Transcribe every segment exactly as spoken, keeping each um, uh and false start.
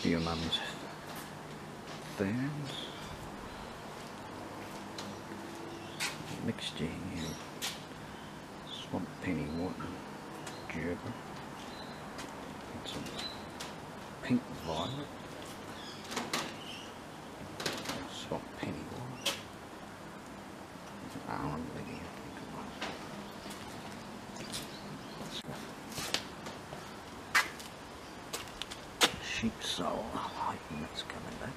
for your mum's ferns. Mixture here, swamp penny water, gerber, and some pink violet, swamp penny water, almond lily, I think it was. Sheep soul, I'm hoping that's coming back.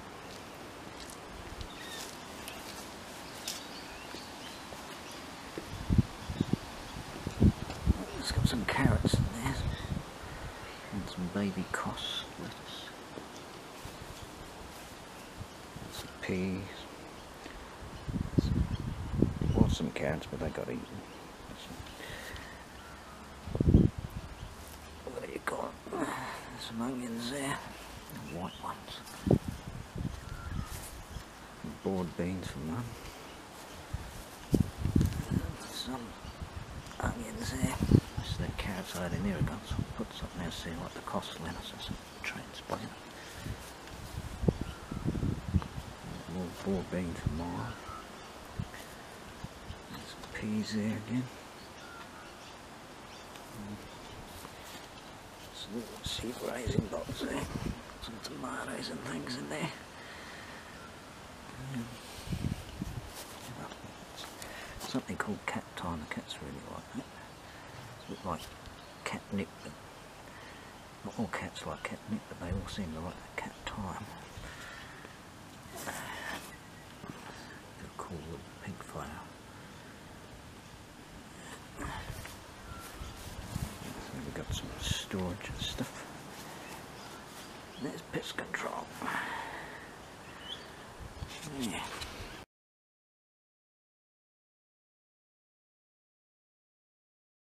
It's got some carrots in there and some baby cous lettuce and some peas. There was some carrots but they got eaten. What have you got? There's some onions there, the white ones. Boiled beans for mum. Some onions there. There's the carrots out in there again, so I'll put something else there like the cous lettuce or some transplant. More boiled beans for mine. There's some peas there again. Some little seed raising box there. Some tomatoes and things in there. Something called cat thyme. The cats really like that. It's a bit like catnip, but not all cats like catnip, but they all seem to like the cat thyme. They're cool little pink flower. So we've got some storage and stuff. There's pest control. Yeah.